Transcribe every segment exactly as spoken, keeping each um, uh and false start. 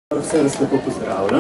Vse vas lepo pozdravljam.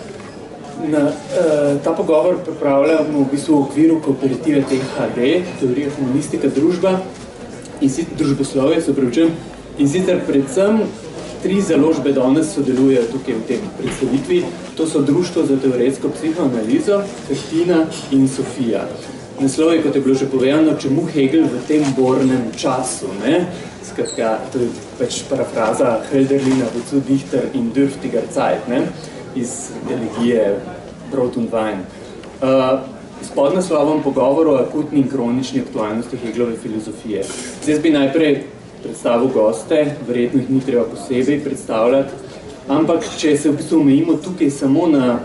Na, uh, ta pogovor pripravljamo v bistvu v okviru kooperative T H D, teorija humanistika družba in družboslovje, se pravičujem, in sicer predvsem tri založbe danes sodelujejo tukaj v tem predstavitvi. To so Društvo za teoretsko psihoanalizo, Krtina in Sofija. Naslov je, kot je bilo že povedano, čemu Hegel v tem bornem času, ne? Skratka, to je pač parafraza Hölderlina, Wozu Dichter in dürftiger Zeit, ne? Iz elegije Brot und Wein. Uh, s podnaslovom pogovor o akutni in kronični aktualnosti Hegelove filozofije. Zdaj bi najprej predstavil goste, verjetno jih ni treba posebej predstavljati, ampak če se v bistvu omejimo tukaj samo na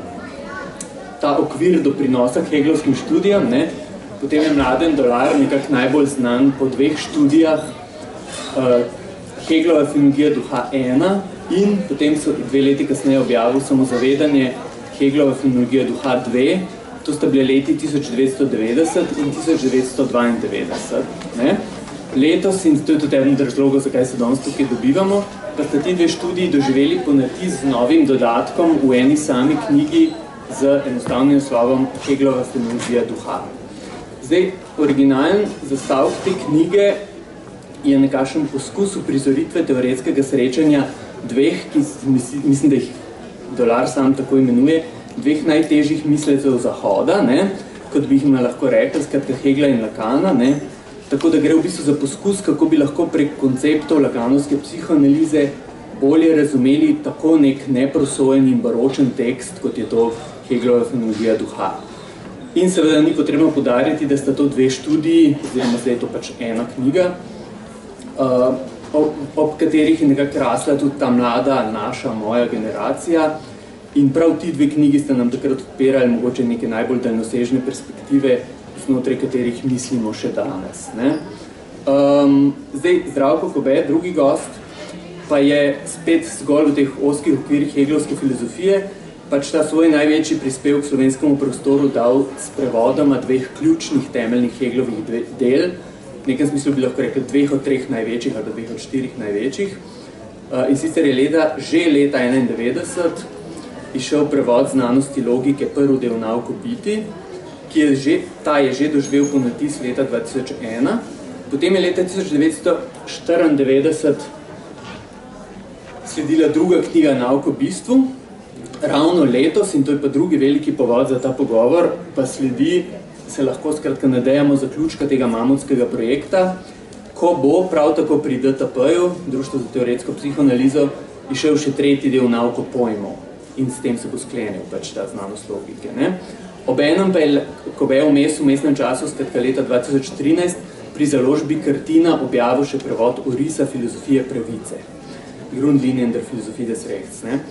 ta okvir doprinosa k hegelovskim študijam, ne? Potem je Mladen Dolar nekako najbolj znan po dveh študijah, Uh, Hegelova filologija duha ena in potem so dve leti kasneje objavil Samozavedanje Hegelova filologija duha dve. To sta bile leti tisoč devetsto devetdeset in tisoč devetsto dvaindevetdeset. Ne? Letos, in to je tudi eden razlogov, zakaj se danes tukaj dobivamo, pa sta ti dve študiji doživeli ponatis z novim dodatkom v eni sami knjigi z enostavnim naslovom Hegelova filologija duha. Zdaj, originalen zastavek te knjige je nekakšen poskus uprizoritve teoretskega srečanja dveh, ki mislim, da jih Dolar sam tako imenuje, dveh najtežjih mislecev Zahoda, ne, kot bi jih lahko rekli, skratka Hegla in Lacana, ne, tako da gre v bistvu za poskus, kako bi lahko prek konceptov lakanovske psihoanalize bolje razumeli tako nek neprosojen in baročen tekst, kot je to Hegelova filologija duha. In seveda ni potrebno poudariti, da sta to dve študiji, oziroma zdaj je to pač ena knjiga, Uh, ob, ob katerih je nekako rasla tudi ta mlada, naša, moja generacija. In prav ti dve knjigi sta nam takrat odpirali mogoče neke najbolj daljnosežne perspektive, znotraj katerih mislimo še danes. Ne? Um, zdaj, Zdravko Kobe, drugi gost, pa je spet zgolj v teh ozkih okvirih hegelovske filozofije, pač ta svoj največji prispevek k slovenskemu prostoru dal s prevodoma dveh ključnih temeljnih Hegelovih del. V nekem smislu bi lahko rekel dveh od treh največjih ali dveh od štirih največjih. Uh, in sicer je leta, že leta enaindevetdeset išel prevod znanosti logike prvi del Nauko biti, ki je že, ta je že doživel ponatis leta dva tisoč ena. Potem je leta tisoč devetsto štiriindevetdeset sledila druga knjiga Nauko bistvu. Ravno letos, in to je pa drugi veliki povod za ta pogovor, pa sledi, se lahko skratka nadejamo zaključka tega mamutskega projekta, ko bo prav tako pri D T P-ju, Društvo za teoretsko psihoanalizo, išel še tretji del Nauko pojmov in s tem se bo sklenil pač ta znanost logike. Ne? Obenem pa je Kobe vmes v mestnem času, skratka leta dva tisoč trinajst, pri založbi Krtina objavil še prevod orisa filozofije pravice. Grundlinien der Philosophie des Rechts. Ne?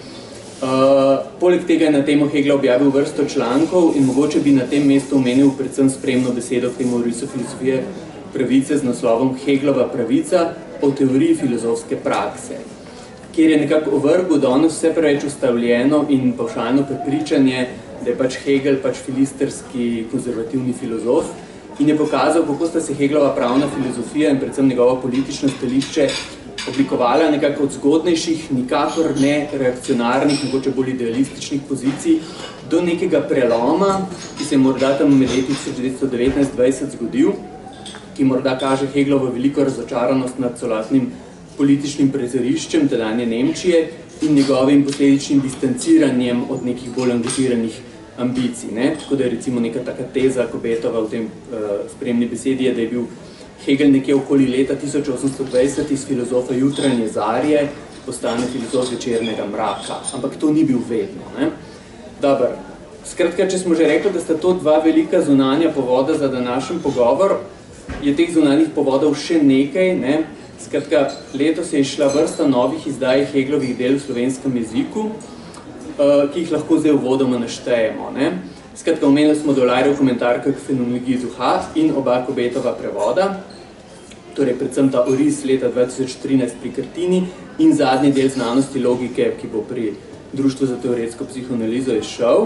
Uh, poleg tega je na temo Hegla objavil vrsto člankov in mogoče bi na tem mestu omenil predvsem spremno besedo k temu orisu filozofije pravice z naslovom Heglova pravica o teoriji filozofske prakse, kjer je nekako ovrgel danes vse preveč ustavljeno in pavšalno prepričanje, da je pač Hegel pač filisterski konzervativni filozof in je pokazal, kako sta se Heglova pravna filozofija in predvsem njegovo politično stališče oblikovala nekako od zgodnejših, nikakor ne reakcionarnih, mogoče bolj idealističnih pozicij, do nekega preloma, ki se je morda tam med leti tisoč devetsto devetnajst dvajset zgodil, ki morda kaže Heglovo veliko razočaranost nad celotnim političnim prizoriščem tedanje Nemčije in njegovim posledičnim distanciranjem od nekih bolj angažiranih ambicij. Ne? Tako da je recimo neka taka teza Kobetova v tem uh, spremni besedi je, da je bil Hegel nekje okoli leta tisoč osemsto dvajset iz filozofa jutranje zarje postane filozof večernega mraka. Ampak to ni bil vedno. Ne? Dobar. Skratka, če smo že rekli, da sta to dva velika zunanja povoda za današnji pogovor, je teh zunanjih povodov še nekaj. Ne? Skratka, letos je išla vrsta novih izdaj Heglovih del v slovenskem jeziku, ki jih lahko zdaj uvodoma naštejemo. Ne? Skratka, omenili smo Dolarjev komentar k fenomenologiji duha in oba Kobetova prevoda, torej predvsem ta oris leta dva tisoč trinajst pri Krtini in zadnji del znanosti logike, ki bo pri Društvu za teoretsko psihoanalizo izšel.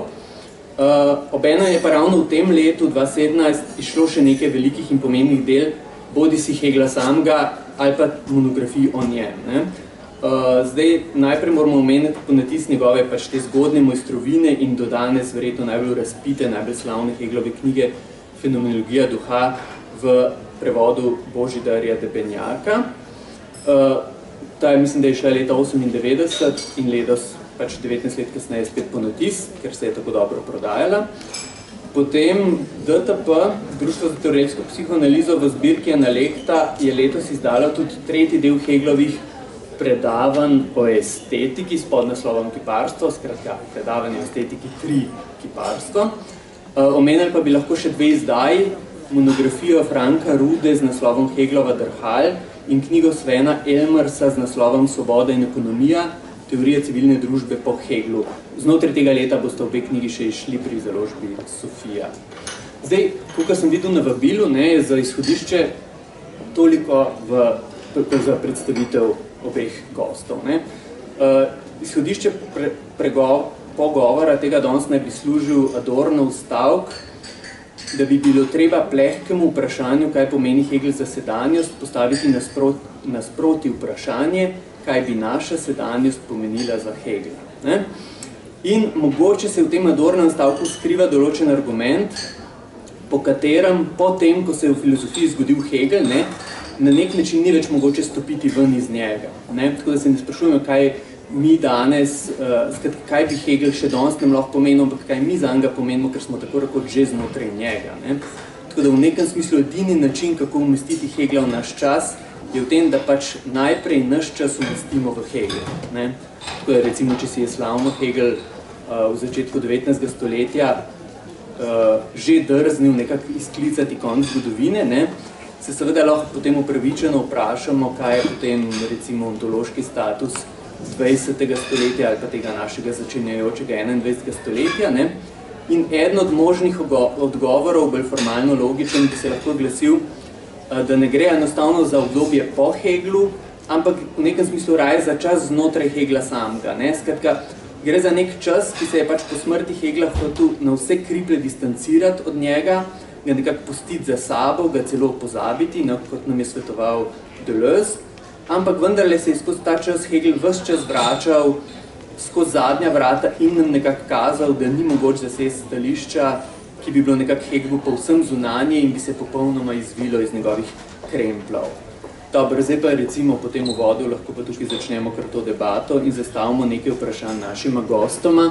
Uh, Obenem je pa ravno v tem letu dva tisoč sedemnajst išlo še nekaj velikih in pomembnih del, bodi si Hegla samega ali pa monografij o njem. Ne? Uh, zdaj, najprej moramo omeniti ponatis njegove pač te zgodne mojstrovine in do danes verjetno najbolj razpite, najbolj slavne Hegelove knjige Fenomenologija duha v prevodu Božidarja Debenjaka. Uh, ta je, mislim, da je šla leta osemindevetdeset in letos pač devetnajst let kasneje spet ponatis, ker se je tako dobro prodajala. Potem D T P, Društvo za teoretsko psihoanalizo v zbirki Analekta, je letos izdala tudi tretji del Hegelovih predavanj o estetiki s podnaslovom Kiparstvo, skratka predavanje o estetiki tri Kiparstvo. Uh, omenili pa bi lahko še dve izdaji, monografijo Franka Rude z naslovom Hegelova drhal in knjigo Svena Elmersa z naslovom Svoboda in ekonomija, teorija civilne družbe po Hegelu. Znotraj tega leta boste obe knjigi še išli pri založbi Sofija. Zdaj, kot sem videl na vabilu, ne, je za izhodišče toliko v, za predstavitev obeh gostov. Ne. Uh, izhodišče pre, prego, pogovora tega danes naj bi služil Adornov stavk, da bi bilo treba plehkemu vprašanju, kaj pomeni Hegel za sedanjost, postaviti nasprot, nasproti vprašanje, kaj bi naša sedanjost pomenila za Hegla. Ne? In mogoče se v tem Adornovem stavku skriva določen argument, po katerem, potem, ko se je v filozofiji zgodil Hegel, ne, na nek način ni več mogoče stopiti ven iz njega. Ne? Tako da se ne sprašujemo, kaj mi danes, uh, kaj bi Hegel še danes nam lahko pomenil, ampak kaj mi zanj ga pomenimo, ker smo tako rekoč že znotraj njega. Ne? Tako da v nekem smislu edini način, kako umestiti Hegla v naš čas, je v tem, da pač najprej naš čas umestimo v Hegel. Ne? Tako da recimo, če si je slavno Hegel uh, v začetku devetnajstega stoletja uh, že drznil nekako izklicati konec zgodovine, ne? Se seveda lahko potem upravičeno vprašamo, kaj je potem recimo ontološki status dvajsetega stoletja ali pa tega našega začenjajočega enaindvajsetega stoletja. Ne? In eden od možnih odgovorov, bolj formalno logičen, bi se lahko glasil, da ne gre enostavno za obdobje po Heglu, ampak v nekem smislu raje za čas znotraj Hegla samega. Ne? Skratka, gre za nek čas, ki se je pač po smrti Hegla hotel na vse kriplje distancirati od njega, ga nekako pustiti za sabo, ga celo pozabiti, ne? Kot nam je svetoval Deleuze. Ampak vendarle se je skozi ta čas Hegel ves čas vračal skozi zadnja vrata in nam nekako kazal, da ni mogoč zasesti stališča, ki bi bilo nekako Hegelu povsem zunanje in bi se popolnoma izvilo iz njegovih kremplov. Dobro, zdaj pa recimo po tem uvodu lahko pa tukaj začnemo kar to debato in zastavimo nekaj vprašanj našima gostoma.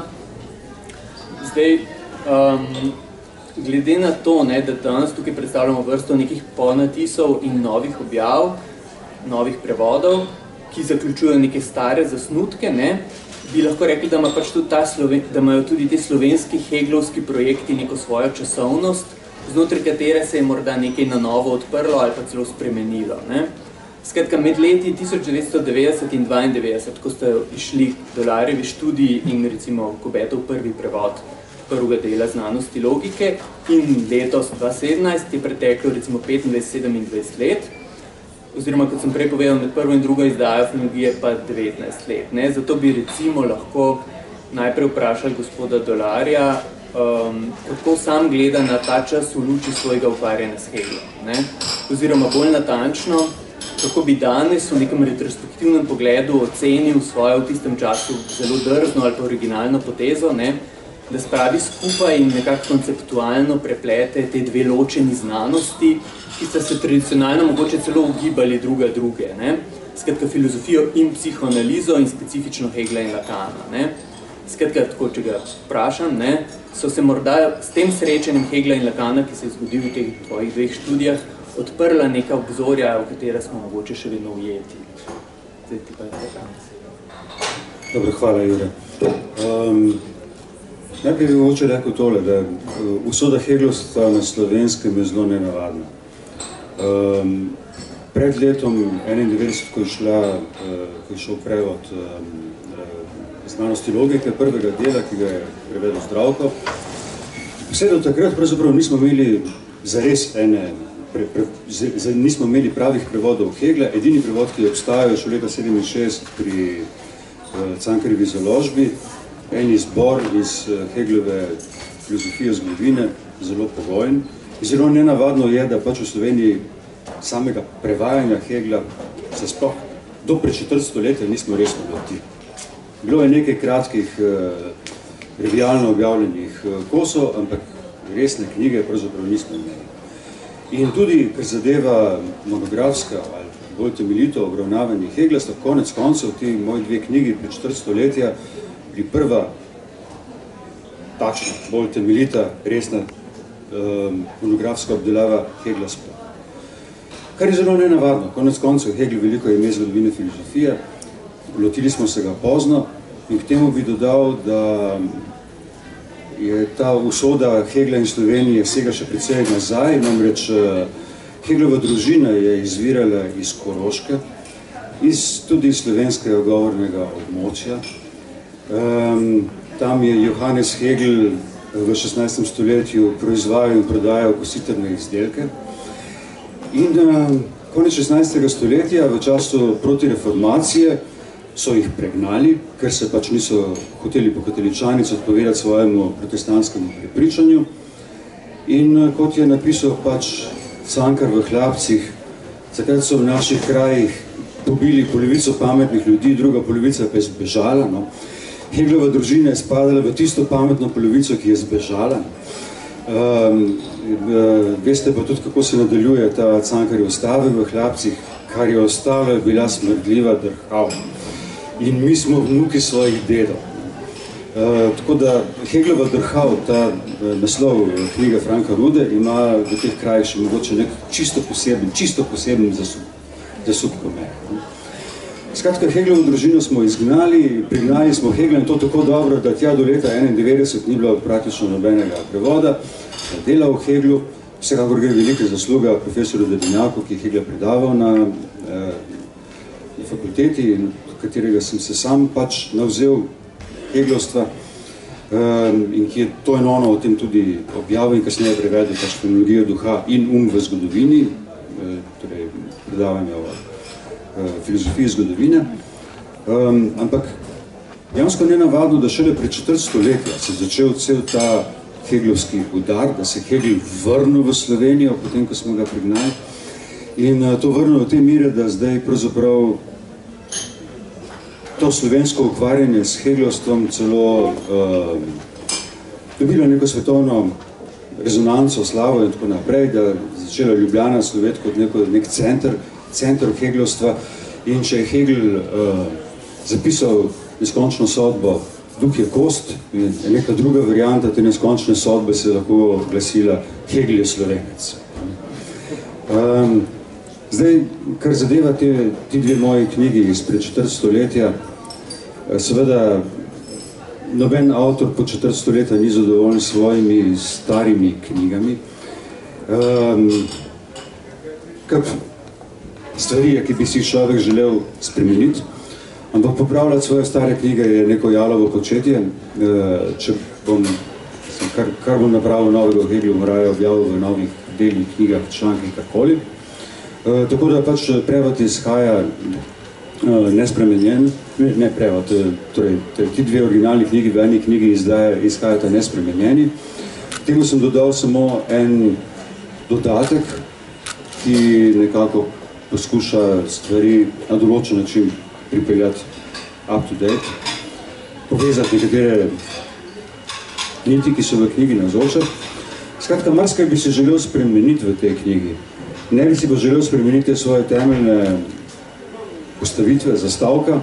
Zdaj, um, glede na to, ne, da danes tukaj predstavljamo vrsto nekih ponatisov in novih objav, novih prevodov, ki zaključujejo neke stare zasnutke, ne, bi lahko rekli, da, ima pač tudi ta Sloven, da imajo tudi te slovenski heglovski projekti neko svojo časovnost, znotraj katere se je morda nekaj na novo odprlo ali pa celo spremenilo. Ne. Skratka, med leti tisoč devetsto devetdeset in dvaindevetdeset, ko ste išli Dolarjevi študiji in recimo Kobetov prvi prevod prvega dela znanosti logike in letos dva sedemnajst je preteklo recimo petindvajset sedemindvajset let, oziroma, kot sem prej povedal, med prvo in drugo izdajo filologije pa devetnajst let. Ne? Zato bi recimo lahko najprej vprašali gospoda Dolarja, um, kako sam gleda na ta čas v luči svojega ukvarjanja s Hegelom. Ne? Oziroma, bolj natančno, kako bi danes v nekem retrospektivnem pogledu ocenil svojo v tistem času zelo drzno ali pa originalno potezo, ne? Da spravi skupaj in nekako konceptualno preplete te dve ločeni znanosti, ki sta se tradicionalno mogoče celo ugibali druga druge. Ne? Skratka, filozofijo in psihoanalizo in specifično Hegla in Lacana. Ne? Skratka, tako, če ga vprašam, ne? So se morda s tem srečanjem Hegla in Lacana, ki se je zgodil v teh tvojih dveh študijah, odprla neka obzorja, v katera smo mogoče še vedno ujeti. Zdaj ti pa je tako. Dobro, hvala, Jure. Um, Najprej bi mogoče rekel tole, da usoda Heglovstva na Slovenskem je zelo nenavadna. Um, pred letom enaindevetdeset, ko je, šla, uh, ko je šel prevod um, znanosti logike, prvega dela, ki ga je prevedel Zdravko, vse do takrat pravzaprav nismo imeli zares ene, pre, pre, z, nismo imeli pravih prevodov Hegla. Edini prevod, ki je obstajal še leta sedeminšestdeset pri uh, Cankarjevi založbi, en izbor iz Heglove filozofije zgodovine, zelo pogojen. Zelo nenavadno je, da pač v Sloveniji samega prevajanja Hegla se sploh do pred četrt stoletja nismo resno lotili. Bilo je nekaj kratkih, trivialno objavljenih kosov, ampak resne knjige pravzaprav nismo imeli. In tudi, kar zadeva monografska ali bolj temeljito obravnavanje Hegla, sta konec koncev ti moji dve knjigi pred četrt stoletja bili prva takšna, bolj temeljita, resna um, monografska obdelava Hegla sploh. Kar je zelo nenavadno. Konec koncev Hegel veliko je ime zgodovine filozofije, lotili smo se ga pozno in k temu bi dodal, da je ta usoda Hegla in Slovenije sega še precej nazaj, namreč Heglova družina je izvirala iz Koroške, iz tudi iz slovenskega govornega območja. Um, tam je Johannes Hegel v šestnajstem stoletju proizvajal in prodajal kositrne izdelke. In um, konec šestnajstega stoletja, v času protireformacije, so jih pregnali, ker se pač niso hoteli po katoličanici odpovedati svojemu protestantskemu prepričanju. In kot je napisal pač Cankar v Hlapcih, takrat so v naših krajih pobili polovico pametnih ljudi, druga polovica pa je zbežala. No. Heglova družina je spadala v tisto pametno polovico, ki je zbežala. Um, veste pa tudi, kako se nadaljuje ta Cankarjev stavek v Hlapcih, kar je ostalo, je bila smrdljiva drhal. In mi smo vnuki svojih dedov. Uh, tako da Heglova drhal, ta uh, naslov knjiga Franka Rude, ima v teh krajih še mogoče nek čisto poseben, čisto poseben zasub, zasub pomen. Skratka, Heglovo družino smo izgnali, prignali smo Hegla in to tako dobro, da tja do leta enaindevetdeset ni bilo praktično nobenega prevoda, dela v Heglu, vsekakor gre velika zasluga profesorju Dedinjaku, ki je Hegla predaval na, eh, na fakulteti, katerega sem se sam pač navzel Heglovstva um, in ki je to enono o tem tudi objavil in kasneje prevedel pač Fenomenologijo duha in um v zgodovini, eh, torej predavanja o eh, filozofiji zgodovine. Um, ampak dejansko nenavadno, da šele pred četrt stoletja se je začel cel ta heglovski udar, da se Hegel vrnil v Slovenijo, potem, ko smo ga prignali. In uh, to vrnil v te mire, da zdaj pravzaprav to slovensko ukvarjanje s heglovstvom celo uh, dobilo neko svetovno rezonanco, slavo in tako naprej, da začela Ljubljana sloveti kot neko, nek center, center heglovstva. In če je Hegel uh, zapisal neskončno sodbo Duh je kost, in neka druga varianta te neskončne sodbe se lahko glasila Hegel je Slovenec. Um, zdaj, kar zadeva te, ti dve moji knjigi izpred četrt stoletja, seveda noben avtor po četrt stoletja ni zadovoljen s svojimi starimi knjigami. Um, kar stvari je, ki bi si človek želel spremeniti, ampak popravljati svoje stare knjige je neko jalovo početje. Uh, če bom, kar, kar bom napravil novega v Heglu, morajo objavil v novih delih, knjigah, člankih, karkoli. Uh, tako da pač prevod izhaja uh, nespremenjen, ne, ne prevod, torej ti dve originalni knjigi v eni knjigi izdaja, izhajata nespremenjeni. Temu sem dodal samo en dodatek, ki nekako poskuša stvari na določen način pripeljati up to date, povezati nekatere niti, ki so v knjigi navzoče. Skratka, marsikaj bi se želel spremeniti v tej knjigi. Ne bi si pa želel spremeniti svoje temeljne postavitve, zastavka,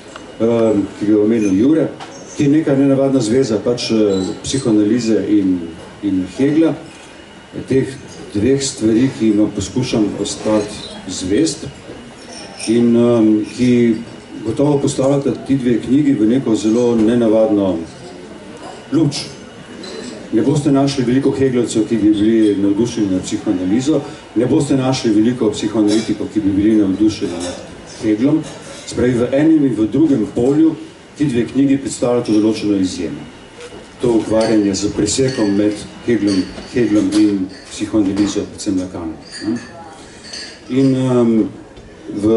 ki ga je omenil Jure, ki je neka nenavadna zveza pač psihoanalize in, in Hegla, teh dveh stvari, ki ima poskušam ostati zvest in um, ki gotovo postavljata ti dve knjigi v neko zelo nenavadno luč. Ne boste našli veliko heglovcev, ki bi bili navdušeni nad psihoanalizo, ne boste našli veliko psihoanalitikov, ki bi bili navdušeni nad Heglom. Spravi, v enem in v drugem polju ti dve knjigi predstavljata določeno izjemo. To ukvarjanje z presekom med Heglom, Heglom in psihoanalizo, predvsem Lakanom. In um, v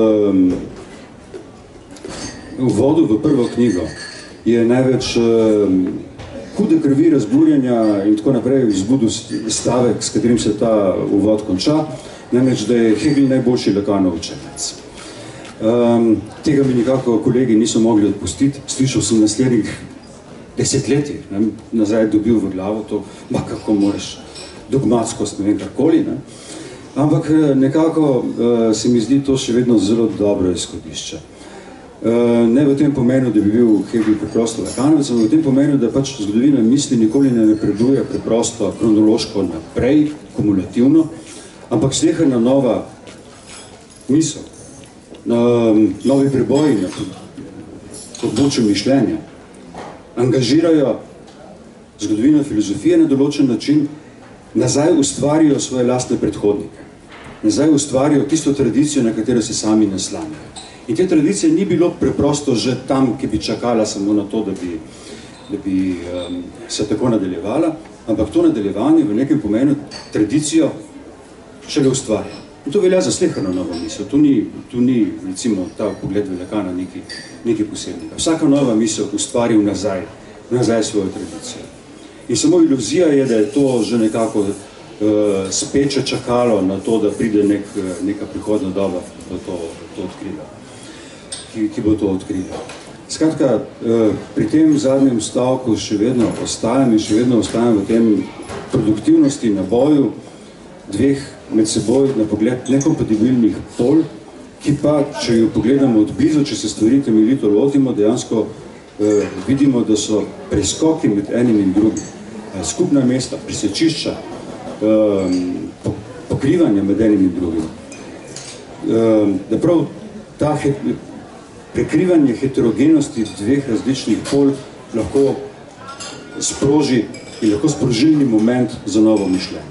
uvodu v prvo knjigo je največ um, hude krvi, razburjenja in tako naprej izbudil stavek, s katerim se ta uvod konča, namreč, da je Hegel najboljši Lakanov učenec. Um, tega mi nikako kolegi niso mogli odpustiti. Slišal sem naslednjih desetletij, ne, nazaj dobil v glavo to, ma kako moraš dogmatskost, ne vem karkoli. Ne. Ampak nekako uh, se mi zdi to še vedno zelo dobro izhodišče. Uh, ne v tem pomenu, da bi bil Hegel preprosto lakanovec, ampak v tem pomenu, da pač zgodovina misli nikoli ne napreduje preprosto kronološko naprej, kumulativno, ampak sleherna nova misel, Um, novi preboji na področju mišljenja angažirajo zgodovino filozofije na določen način, nazaj ustvarijo svoje lastne predhodnike, nazaj ustvarijo tisto tradicijo, na katero se sami naslanjajo. In te tradicije ni bilo preprosto že tam, ki bi čakala samo na to, da bi, da bi um, se tako nadaljevala, ampak to nadaljevanje v nekem pomenu tradicijo šele ustvarja. In to velja za sleherno novo misel. Tu ni, tu ni recimo, ta pogled velikana nekaj, nekaj posebnega. Vsaka nova misel ustvari nazaj, nazaj svojo tradicijo. In samo iluzija je, da je to že nekako uh, speče čakalo na to, da pride nek, neka prihodna doba, da to, to odkrila, ki, ki bo to odkrila. Skratka, uh, pri tem zadnjem stavku še vedno ostajam in še vedno ostajam v tem produktivnosti na boju dveh med seboj na pogled nekompatibilnih pol, ki pa, če jo pogledamo od blizu, če se stvari temeljito lotimo, dejansko eh, vidimo, da so preskoki med enim in drugim. Eh, skupna mesta, presečišča, eh, pokrivanja med enim in drugim. Eh, da prav ta he, prekrivanje heterogenosti dveh različnih pol lahko sproži in lahko sprožilni moment za novo mišljenje.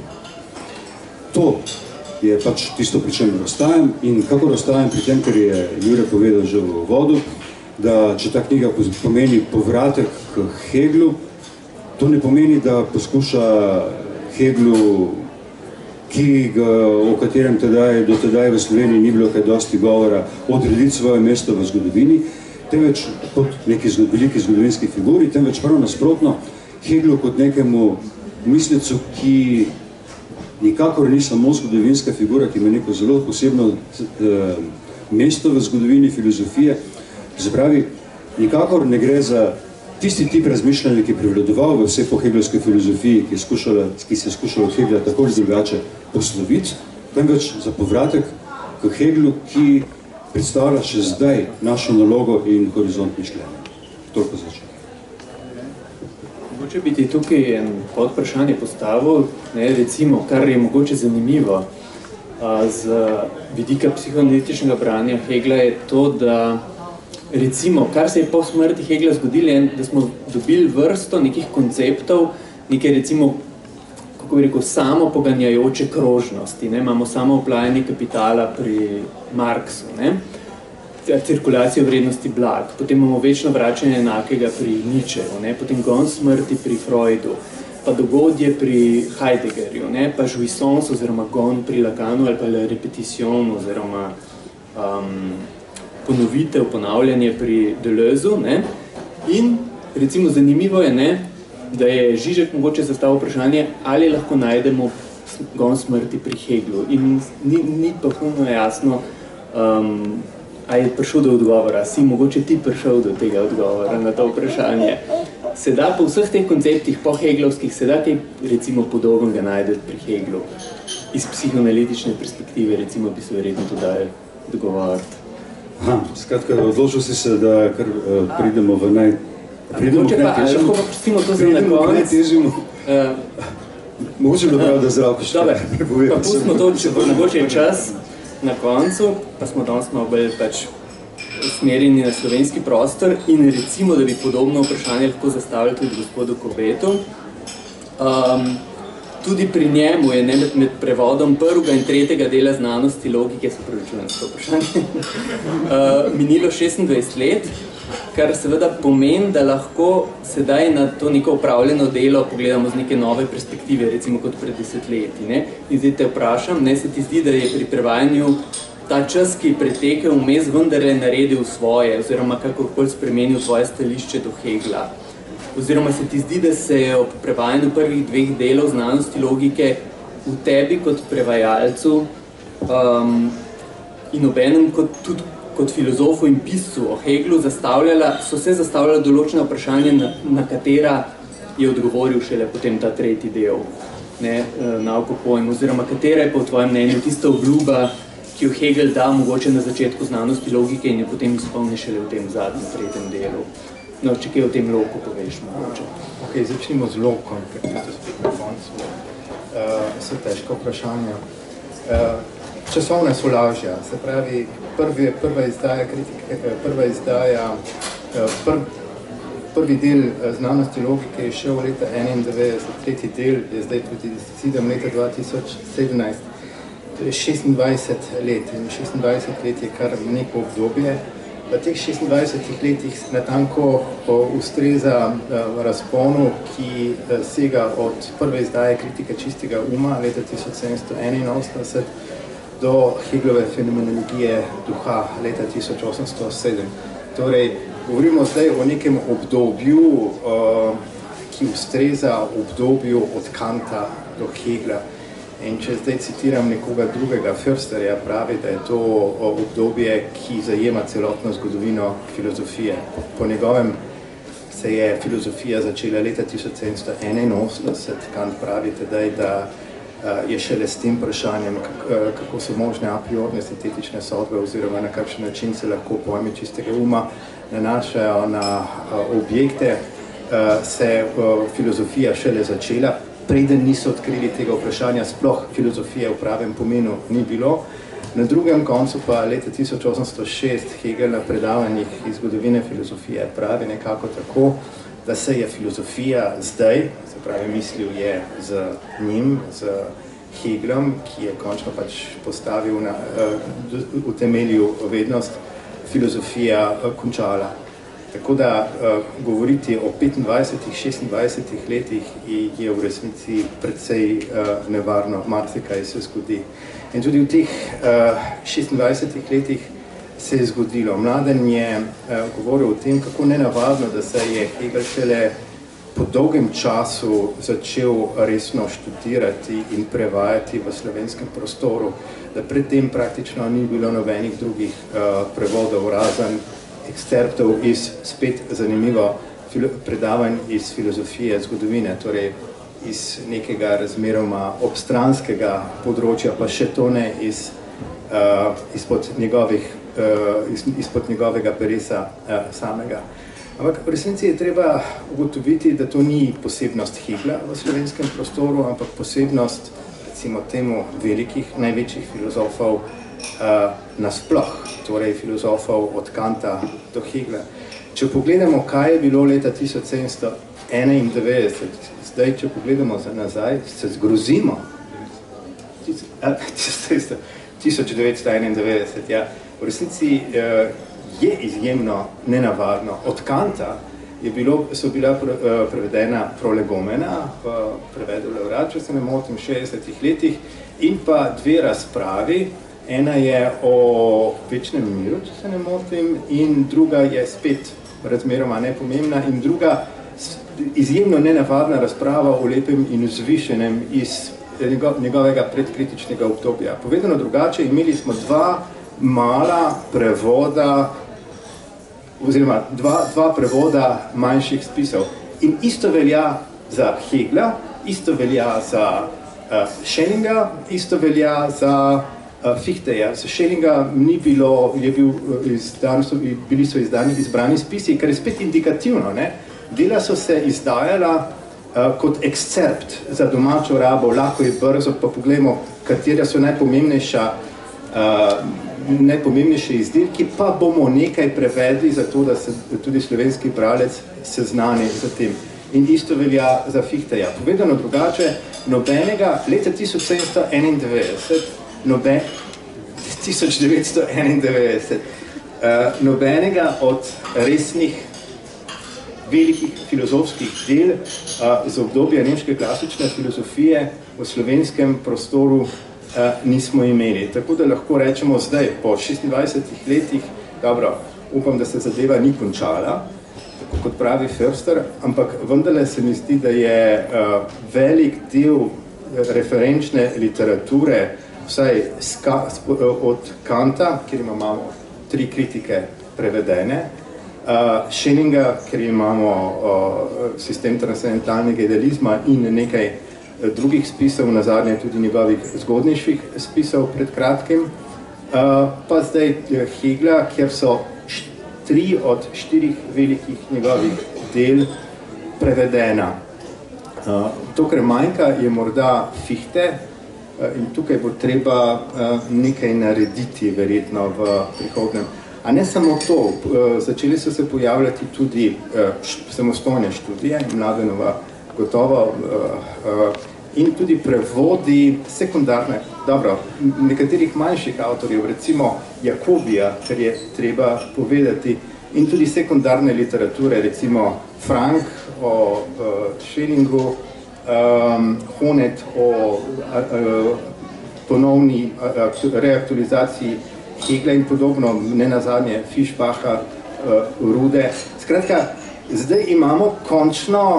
To je pač tisto, pri čemer ostajam in kako ostajam pri tem, ker je Jure povedal že v uvodu, da če ta knjiga pomeni povratek k Heglu, to ne pomeni, da poskuša Heglu, ki ga, o katerem tedaj, do tedaj v Sloveniji ni bilo kaj dosti govora, odrediti svoje mesto v zgodovini, temveč kot neki veliki zgodovinski figuri, temveč prav nasprotno Heglu kot nekemu mislecu, ki nikakor ni samo zgodovinska figura, ki ima neko zelo posebno eh, mesto v zgodovini filozofije. Zapravi, nikakor ne gre za tisti tip razmišljanja, ki je prevladoval v vsej poheglovski filozofiji, ki, je skušala, ki se je skušala od Hegla tako ali drugače posloviti, temveč za povratek k Heglu, ki predstavlja še zdaj našo nalogo in horizont mišljenja. Toliko začne. Mogoče bi ti tukaj en podvprašanje postavil, ne, recimo, kar je mogoče zanimivo a, z vidika psihoanalitičnega branja Hegla je to, da recimo, kar se je po smrti Hegla zgodilo, je, da smo dobili vrsto nekih konceptov, neke recimo, kako bi rekel, samopoganjajoče krožnosti. Ne? Imamo samooplajanje kapitala pri Marksu, ne? Cirkulacijo vrednosti blag, potem imamo večno vračanje enakega pri Nietzscheju, ne? Potem gon smrti pri Freudu, pa dogodje pri Heideggerju, ne? Pa jouissance oziroma gon pri Lacanu ali pa la repetition oziroma um, ponovitev, ponavljanje pri Deleuzu, ne? In recimo zanimivo je, ne, da je Žižek mogoče zastavil vprašanje, ali lahko najdemo gon smrti pri Heglu. In ni, ni pa puno jasno, um, a je prišel do odgovora, si mogoče ti prišel do tega odgovora na to vprašanje. Se da po vseh teh konceptih, po heglovskih, se da kaj recimo podobnega najdeti pri Heglu. Iz psihoanalitične perspektive, recimo, bi se verjetno to dali dogovoriti. Aha, skratka, odločil si se, da kar uh, pridemo v naj... Pridemo mogoče pa, lahko pa pustimo to za na konec. Uh, mogoče bi prav, da zdravko še prepovedati. Pa pustimo to, če bo mogoče čas na koncu, pa smo danes malo bolj pač usmerjeni na slovenski prostor in recimo, da bi podobno vprašanje lahko zastavili tudi gospodu Kobetu. Um, tudi pri njemu je ne, med, med prevodom prvega in tretjega dela znanosti logike, se pravičujem s to vprašanje, uh, minilo šestindvajset let, kar seveda pomeni, da lahko sedaj na to neko upravljeno delo pogledamo z neke nove perspektive, recimo kot pred desetletji. Ne? In zdaj te vprašam, ne, se ti zdi, da je pri prevajanju ta čas, ki je pretekel vmes, vendarle naredil svoje, oziroma kakorkoli spremenil svoje stališče do Hegla. Oziroma se ti zdi, da se je ob prevajanju prvih dveh delov znanosti logike v tebi kot prevajalcu um, in obenem kot tudi kot filozofu in piscu o Hegelu zastavljala, so se zastavljala določena vprašanja, na, na katera je odgovoril šele potem ta tretji del, ne, nauko pojem, oziroma katera je po tvojem mnenju tista obljuba, ki jo Hegel da mogoče na začetku znanosti logike in je potem izpolni šele v tem zadnjem, tretjem delu. No, če kaj o tem loku poveš mogoče. Ok, začnimo z lokom, ker tisto spet na koncu uh, so težka vprašanja. Uh, časovna so lažja, se pravi, prvi, prva izdaja kritike, prva izdaja, uh, prv, prvi del znanosti logike je šel leta enaindevetdeset, tretji del je zdaj tudi sedem leta dva tisoč sedemnajst. To je šestindvajset let in šestindvajset let je kar neko obdobje. V teh šestindvajsetih letih natanko ustreza razponu, ki sega od prve izdaje kritike čistega uma leta tisoč sedemsto enainosemdeset do Hegelove fenomenologije duha leta tisoč osemsto sedem. Torej, govorimo zdaj o nekem obdobju, ki ustreza obdobju od Kanta do Hegla. In če zdaj citiram nekoga drugega, Försterja pravi, da je to obdobje, ki zajema celotno zgodovino filozofije. Po njegovem se je filozofija začela leta tisoč sedemsto enainosemdeset, Kant pravi tedaj, da je šele s tem vprašanjem, kako so možne a priorne sintetične sodbe oziroma na kakšen način se lahko pojmi čistega uma nanašajo na objekte, se filozofija šele začela. Preden niso odkrili tega vprašanja, sploh filozofije v pravem pomenu ni bilo. Na drugem koncu pa leta tisoč osemsto šest Hegel na predavanjih iz zgodovine filozofije pravi nekako tako, da se je filozofija zdaj, se pravi mislil je z njim, z Hegelom, ki je končno pač postavil na uh, utemelju vednost, filozofija uh, končala. Tako da uh, govoriti o petindvajsetih, šestindvajsetih letih je v resnici precej uh, nevarno, marsikaj se zgodi. In tudi v teh uh, šestindvajsetih letih se je zgodilo. Mladen je uh, govoril o tem, kako nenavadno, da se je Hegel šele po dolgem času začel resno študirati in prevajati v slovenskem prostoru, da predtem praktično ni bilo nobenih drugih uh, prevodov, razen eksterptov iz, spet zanimivo, predavanj iz filozofije zgodovine, torej iz nekega razmeroma obstranskega področja, pa še to ne iz, uh, izpod, njegovih, uh, iz, izpod njegovega peresa uh, samega. Ampak v resnici je treba ugotoviti, da to ni posebnost Hegla v slovenskem prostoru, ampak posebnost, recimo temu, velikih, največjih filozofov uh, nasploh, torej filozofov od Kanta do Hegla. Če pogledamo, kaj je bilo leta tisoč sedemsto enaindevetdeset, zdaj, če pogledamo za nazaj, se zgrozimo. tisoč devetsto enaindevetdeset, ja. V resnici uh, je izjemno nenavadno. Od Kanta je bilo, so bila pre, uh, prevedena prolegomena v prevedu Levrat, če se ne motim, v šestdesetih letih, in pa dve razpravi. Ena je o večnem miru, če se ne motim, in druga je spet razmeroma nepomembna, in druga izjemno nenavadna razprava o lepem in vzvišenem iz njegovega predkritičnega obdobja. Povedano drugače, imeli smo dva mala prevoda, oziroma dva, dva prevoda manjših spisov. In isto velja za Hegla, isto velja za uh, Schellinga, isto velja za Fichteja. Z Schellinga ni bilo, je bil izdan, so, bili so izdani izbrani spisi, kar je spet indikativno, ne? Dela so se izdajala uh, kot excerpt za domačo rabo, lahko je brzo, pa pogledamo, katera so najpomembnejša, uh, najpomembnejše izdelki, pa bomo nekaj prevedli za to, da se tudi slovenski bralec seznani za tem. In isto velja za Fichteja. Povedano drugače, nobenega leta tisoč sedemsto enaindevetdeset Nobe, tisoč devetsto enaindevetdeset, uh, nobenega od resnih velikih filozofskih del uh, z obdobja nemške klasične filozofije v slovenskem prostoru uh, nismo imeli. Tako da lahko rečemo zdaj, po šestindvajsetih letih, dobro, upam, da se zadeva ni končala, tako kot pravi Förster, ampak vendarle se mi zdi, da je uh, velik del referenčne literature, vsaj ska, od Kanta, kjer imamo tri kritike prevedene. Uh, Schellinga, ker imamo uh, sistem transcendentalnega idealizma in nekaj uh, drugih spisov, nazadnje tudi njegovih zgodnejših spisov pred kratkim. Uh, pa zdaj Hegla, kjer so tri od štirih velikih njegovih del prevedena. Uh, to, kar manjka, je morda Fichte uh, in tukaj bo treba uh, nekaj narediti verjetno v prihodnem. A ne samo to, uh, začeli so se pojavljati tudi uh, samostojne študije, Mladenova gotovo, uh, uh, in tudi prevodi sekundarne, dobro, nekaterih manjših avtorjev, recimo Jakobija, ker je treba povedati, in tudi sekundarne literature, recimo Frank o uh, Schellingu, um, Honet o uh, uh, ponovni uh, reaktualizaciji Hegla in podobno, ne nazadnje Fischbacha, uh, Rude. Skratka, zdaj imamo končno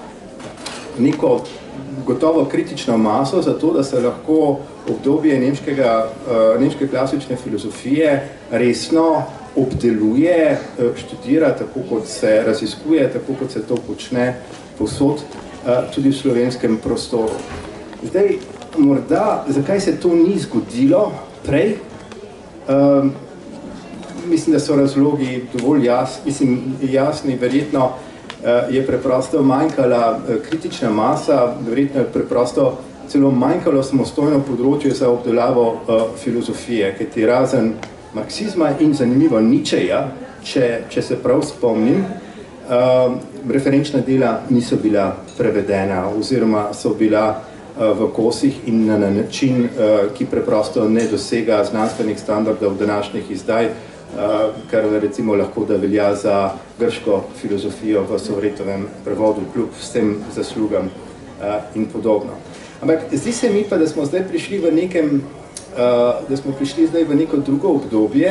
neko gotovo kritično maso za to, da se lahko obdobje nemškega, uh, nemške klasične filozofije resno obdeluje, študira, tako kot se raziskuje, tako kot se to počne povsod, tudi v slovenskem prostoru. Zdaj, morda, zakaj se to ni zgodilo prej? Um, mislim, da so razlogi dovolj jas, mislim, jasni, verjetno uh, je preprosto manjkala kritična masa, verjetno je preprosto celo manjkalo samostojno področje za obdelavo uh, filozofije, ker ti razen marksizma in zanimivo Nietzscheja, če, če se prav spomnim, uh, referenčna dela niso bila prevedena oziroma so bila uh, v kosih in na način, uh, ki preprosto ne dosega znanstvenih standardov današnjih izdaj, uh, kar recimo lahko da velja za grško filozofijo v Sovretovem prevodu, kljub vsem zaslugam uh, in podobno. Ampak zdi se mi pa, da smo zdaj prišli v nekem Uh, da smo prišli zdaj v neko drugo obdobje,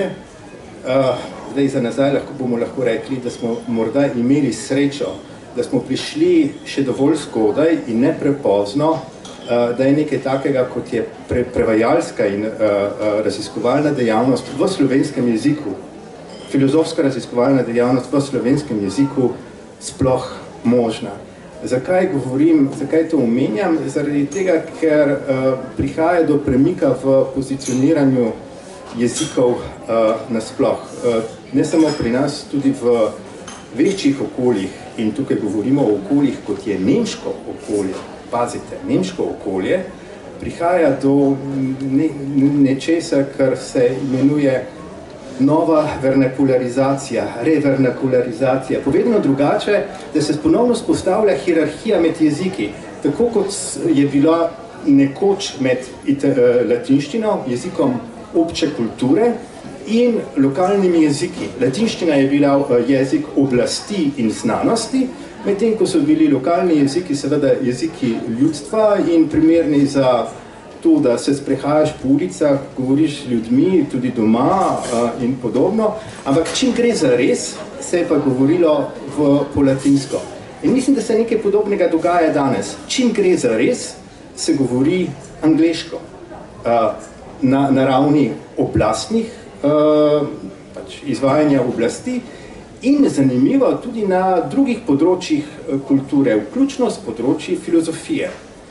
uh, zdaj za nazaj lahko bomo lahko rekli, da smo morda imeli srečo, da smo prišli še dovolj zgodaj in ne prepozno, uh, da je nekaj takega, kot je pre, prevajalska in uh, uh, raziskovalna dejavnost v slovenskem jeziku, filozofska raziskovalna dejavnost v slovenskem jeziku sploh možna. Zakaj govorim, zakaj to omenjam? Zaradi tega, ker uh, prihaja do premika v pozicioniranju jezikov uh, nasploh. Uh, ne samo pri nas, tudi v večjih okoljih, in tukaj govorimo o okoljih, kot je nemško okolje, pazite, nemško okolje, prihaja do ne, nečesa, kar se imenuje nova vernakularizacija, revernakularizacija. Povedano drugače, da se ponovno spostavlja hierarhija med jeziki, tako kot je bila nekoč med latinščino, jezikom obče kulture in lokalnimi jeziki. Latinščina je bila jezik oblasti in znanosti, medtem ko so bili lokalni jeziki seveda jeziki ljudstva in primerni za to, da se sprehajaš po ulicah, govoriš z ljudmi, tudi doma uh, in podobno, ampak čim gre za res, se je pa govorilo v, po latinsko. In mislim, da se nekaj podobnega dogaja danes. Čim gre za res, se govori angleško. Uh, na, na ravni oblastnih uh, pač izvajanja oblasti in zanimivo tudi na drugih področjih kulture, vključno s področji filozofije.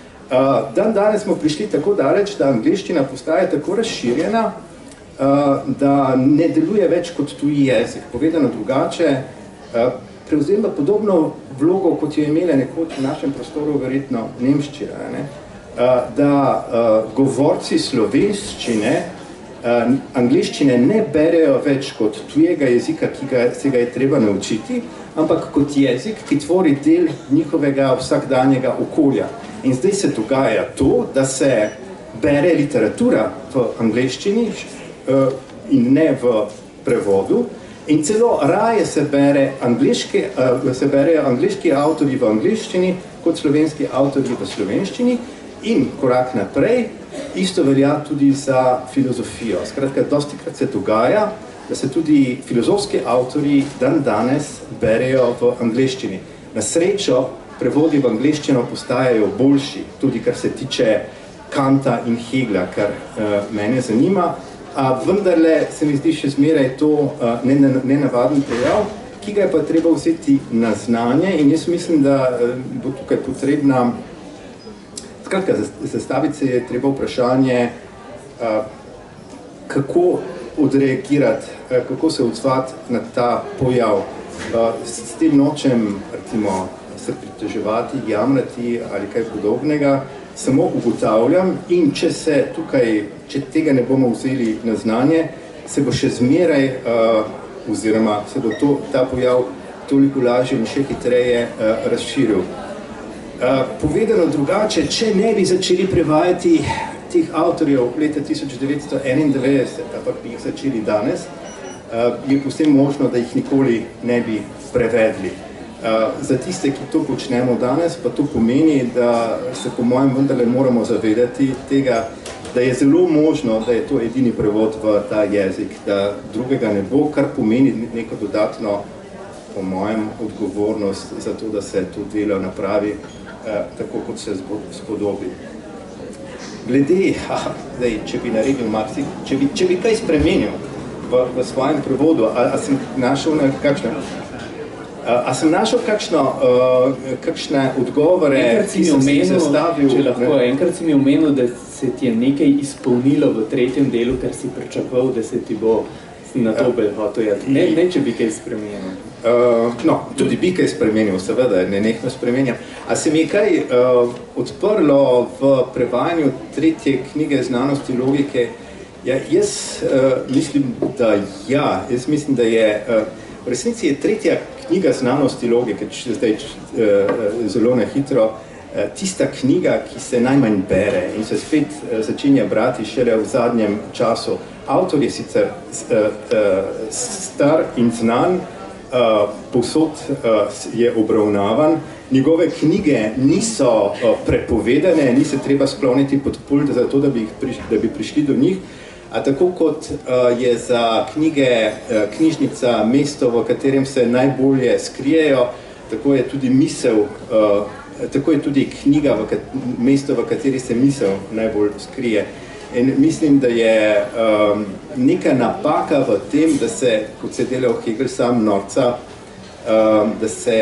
Uh, dan danes smo prišli tako daleč, da angleščina postaje tako razširjena, uh, da ne deluje več kot tuji jezik. Povedano drugače, uh, prevzema podobno vlogo, kot jo je imela nekoč v našem prostoru verjetno nemščina, ne? Uh, da uh, govorci slovenščine uh, angleščine ne berejo več kot tujega jezika, ki ga, se ga je treba naučiti, ampak kot jezik, ki tvori del njihovega vsakdanjega okolja. In zdaj se dogaja to, da se bere literatura v angleščini uh, in ne v prevodu, in celo raje se bere angleški, uh, se berejo angleški avtorji v angleščini kot slovenski avtorji v slovenščini in korak naprej, isto velja tudi za filozofijo. Skratka, dostikrat se dogaja, da se tudi filozofski avtorji dan danes berejo v angleščini. Na srečo prevodi v angleščino postajajo boljši, tudi kar se tiče Kanta in Hegla, kar uh, mene zanima. a vendarle se mi zdi še zmeraj to uh, nenavaden pojav, ki ga je pa treba vzeti na znanje in jaz mislim, da uh, bo tukaj potrebna, skratka, zastaviti se je treba vprašanje, uh, kako odreagirati, uh, kako se odzvati na ta pojav. Uh, s tem nočem, recimo, se pritoževati, jamrati ali kaj podobnega, samo ugotavljam in če se tukaj, če tega ne bomo vzeli na znanje, se bo še zmeraj, uh, oziroma se bo to, ta pojav toliko lažje in še hitreje uh, razširil. Uh, povedano drugače, če ne bi začeli prevajati teh avtorjev leta tisoč devetsto enaindevetdeset, ampak bi jih začeli danes, uh, je povsem možno, da jih nikoli ne bi prevedli. Uh, za tiste, ki to počnemo danes, pa to pomeni, da se po mojem vendarle moramo zavedati tega, da je zelo možno, da je to edini prevod v ta jezik, da drugega ne bo, kar pomeni neko dodatno, po mojem, odgovornost za to, da se to delo napravi uh, tako, kot se spodobi. Glede, haha, zdaj, če bi naredil marsi, če bi, če bi kaj spremenil v, v svojem prevodu, a, a sem našel nekakšne A sem našel kakšno, uh, kakšne odgovore, ki sem si zastavil? Če lahko, enkrat si mi omenil, da se ti je nekaj izpolnilo v tretjem delu, ker si pričakoval, da se ti bo na to bolj hotel. Ne, ne, če bi kaj spremenil. Uh, no, tudi bi kaj spremenil, seveda, ne nekno spremenjam. A se mi je kaj uh, odprlo v prevajanju tretje knjige Znanosti logike? Ja, jaz uh, mislim, da ja. Jaz mislim, da je, uh, v resnici je tretja knjiga Znanosti logike, če zdaj uh, zelo na hitro, uh, tista knjiga, ki se najmanj bere in se spet uh, začenja brati šele v zadnjem času. Avtor je sicer uh, uh, star in znan, uh, povsod uh, je obravnavan, njegove knjige niso uh, prepovedane, ni se treba skloniti pod pult za to, da bi, priš, da bi prišli do njih. A tako kot uh, je za knjige uh, knjižnica mesto, v katerem se najbolje skrijejo, tako je tudi misel, uh, tako je tudi knjiga v kat mesto, v kateri se misel najbolj skrije. In mislim, da je um, neka napaka v tem, da se, kot se delal Hegel sam norca, um, da se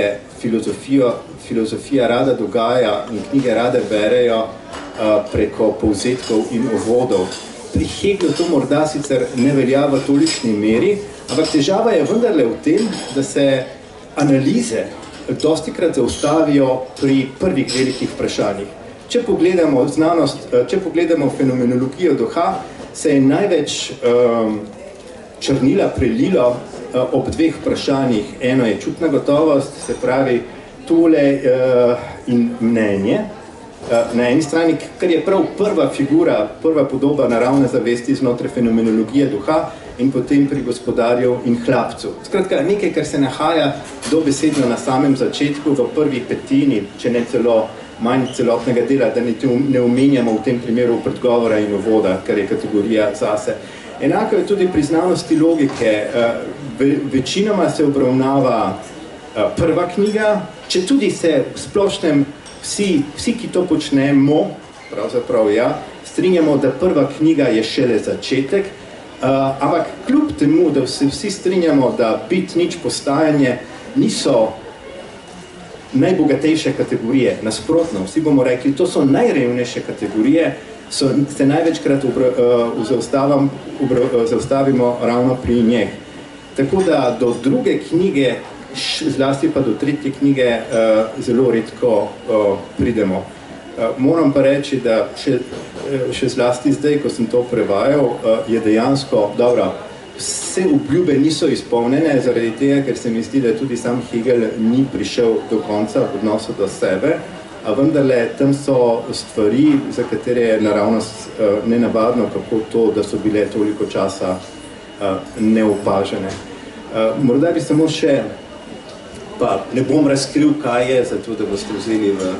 filozofija rada dogaja in knjige rade berejo uh, preko povzetkov in uvodov. Pri Heglu to morda sicer ne velja v tolikšni meri, ampak težava je vendarle v tem, da se analize dostikrat zaustavijo pri prvih velikih vprašanjih. Če pogledamo znanost, če pogledamo fenomenologijo duha, se je največ um, črnila prelilo uh, ob dveh vprašanjih. Eno je čutna gotovost, se pravi tole uh, in mnenje. Na eni strani, kar je prav prva figura, prva podoba naravne zavesti znotraj fenomenologije duha in potem pri gospodarju in hlapcu. Skratka, nekaj, kar se nahaja dobesedno na samem začetku, v prvi petini, če ne celo manj celotnega dela, da ne omenjamo v tem primeru predgovora in uvoda, kar je kategorija zase. Enako je tudi pri znanosti logike. Večinoma se obravnava prva knjiga, če tudi se v splošnem Vsi, vsi, ki to počnemo, pravzaprav ja, strinjamo, da prva knjiga je šele začetek, uh, ampak kljub temu, da se vsi strinjamo, da bit nič postajanje niso najbogatejše kategorije, nasprotno, vsi bomo rekli, to so najrevnejše kategorije, so, se največkrat obra, uh, zaustavam, obra, uh, zaustavimo ravno pri njih. Tako da do druge knjige, zlasti pa do tretje knjige, uh, zelo redko uh, pridemo. Uh, moram pa reči, da še, še zlasti zdaj, ko sem to prevajal, uh, je dejansko, dobro, vse obljube niso izpolnjene, zaradi tega, ker se mi zdi, da tudi sam Hegel ni prišel do konca v odnosu do sebe, a vendarle tam so stvari, za katere je naravnost uh, nenavadno, kako to, da so bile toliko časa uh, neopažene. Uh, morda bi samo še pa ne bom razkril, kaj je, zato da boste vzeli v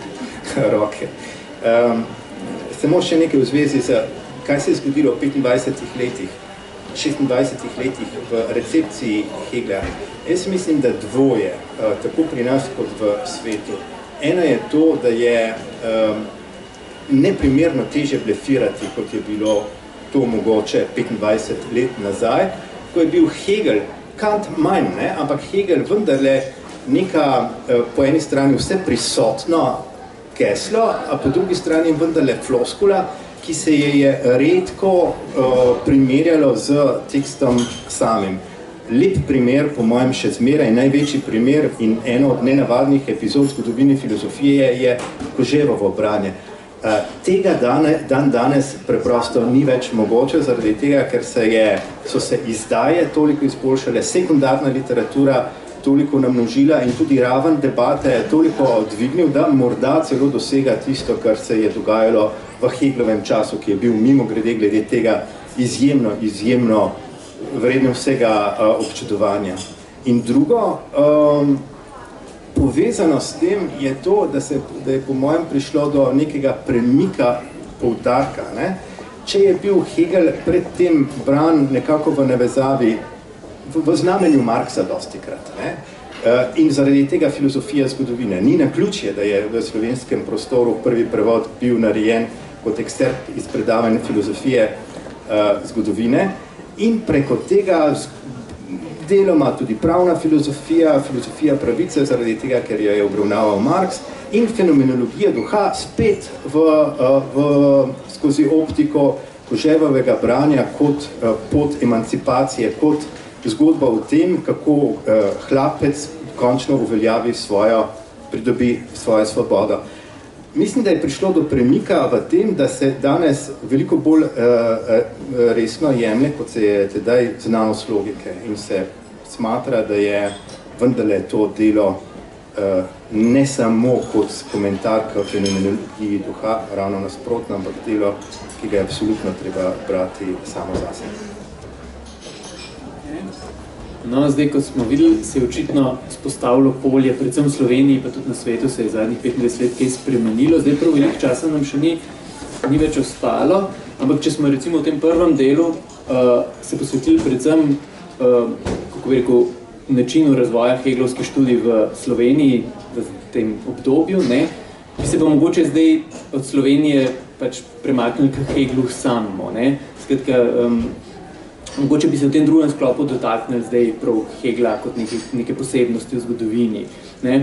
roke. Um, samo še nekaj v zvezi z, kaj se je zgodilo v petindvajsetih letih, šestindvajsetih letih v recepciji Hegla. Jaz mislim, da dvoje, uh, tako pri nas kot v svetu. Eno je to, da je um, neprimerno težje blefirati, kot je bilo to mogoče petindvajset let nazaj, ko je bil Hegel, Kant manj, ne? Ampak Hegel vendarle neka po eni strani vse prisotno geslo, a po drugi strani vendarle floskula, ki se je redko uh, primerjalo z tekstom samim. Lep primer, po mojem še zmeraj, največji primer in eno od nenavadnih epizod zgodovine filozofije je Koževovo branje. Uh, tega dane, dan danes preprosto ni več mogoče, zaradi tega, ker se je, so se izdaje toliko izboljšale, sekundarna literatura toliko namnožila in tudi raven debate je toliko dvignil, da morda celo dosega tisto, kar se je dogajalo v Heglovem času, ki je bil mimo grede glede tega izjemno, izjemno vredno vsega uh, občudovanja. In drugo, um, povezano s tem je to, da, se, da je po mojem prišlo do nekega premika poudarka. Ne? Če je bil Hegel predtem bran nekako v navezavi v, v znamenju Marksa dostikrat, ne? Uh, in zaradi tega filozofija zgodovine. Ni naključje, da je v slovenskem prostoru prvi prevod bil narejen kot eksterp iz predavanja filozofije uh, zgodovine in preko tega deloma tudi pravna filozofija, filozofija pravice, zaradi tega, ker jo je obravnaval Marks, in fenomenologija duha spet v, uh, v, skozi optiko Koževovega branja kot uh, pot emancipacije, kot zgodba o tem, kako uh, hlapec končno uveljavi svojo, pridobi svojo svobodo. Mislim, da je prišlo do premika v tem, da se danes veliko bolj uh, uh, resno jemlje, kot se je tedaj znanost logike in se smatra, da je vendarle to delo uh, ne samo kot komentar k fenomenologiji duha, ravno nasprotno, ampak delo, ki ga je absolutno treba brati samo zase. No, zdaj, kot smo videli, se je očitno spostavilo polje, predvsem v Sloveniji, pa tudi na svetu se je zadnjih petindvajset let kaj spremenilo. Zdaj prav veliko časa nam še ni, ni več ostalo, ampak če smo recimo v tem prvem delu uh, se posvetili predvsem, uh, kako bi rekel, načinu razvoja heglovske študij v Sloveniji v tem obdobju, ne, bi se pa mogoče zdaj od Slovenije pač premaknili k Heglu samo, ne. Skratka, um, mogoče bi se v tem drugem sklopu dotaknili zdaj prav Hegla kot neke, neke posebnosti v zgodovini. Ne?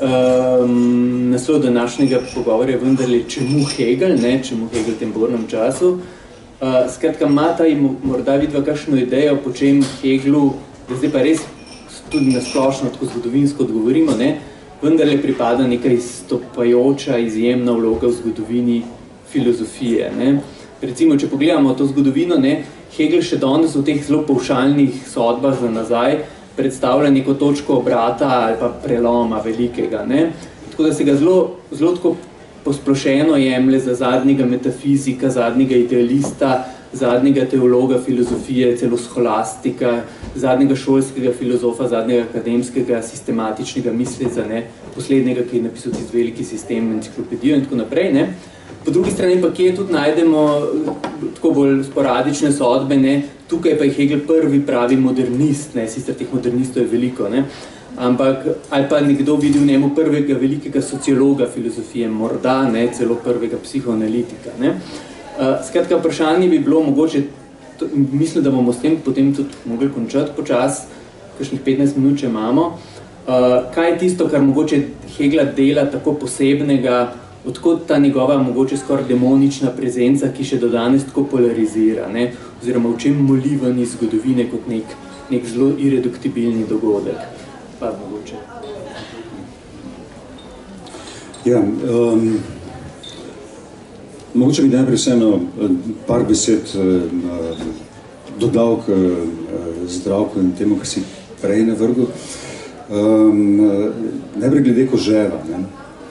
Um, naslov današnjega pogovora je vendarle čemu Hegel, ne? Čemu Hegel v tem bornem času. Uh, skratka, imata in morda vidva kakšno idejo, po čem Heglu, da zdaj pa res tudi nasplošno tako zgodovinsko odgovorimo, ne? Vendarle pripada neka izstopajoča, izjemna vloga v zgodovini filozofije. Ne? Recimo, če pogledamo to zgodovino, ne, Hegel še danes v teh zelo pavšalnih sodbah za nazaj predstavlja neko točko obrata ali pa preloma velikega. Ne. Tako da se ga zelo, zelo tako posplošeno jemlje za zadnjega metafizika, zadnjega idealista, zadnjega teologa filozofije, celo scholastika, zadnjega šolskega filozofa, zadnjega akademskega, sistematičnega misleca, ne, poslednjega, ki je napisal tisti veliki sistem, enciklopedijo in tako naprej. Ne. Po drugi strani pa kje tudi najdemo tako bolj sporadične sodbe, ne? Tukaj pa je Hegel prvi pravi modernist, ne? Sicer teh modernistov je veliko, ne? Ampak ali pa nekdo videl njemu prvega velikega sociologa filozofije, morda ne? Celo prvega psihoanalitika. Ne? Uh, skratka, vprašanje bi bilo mogoče, to, mislim, da bomo s tem potem tudi mogli končati počas, kakšnih petnajst minut, če imamo. Uh, kaj je tisto, kar mogoče Hegla dela tako posebnega, odkot ta njegova mogoče skoraj demonična prezenca, ki še do danes tako polarizira, ne? Oziroma v čem molivani zgodovine kot nek, nek zelo irreduktibilni dogodek. Pa mogoče. Ja, um, mogoče bi najprej vseeno par besed uh, dodal k uh, Zdravku in temu, kar si prej navrgel. Um, najprej glede Koževa, ne?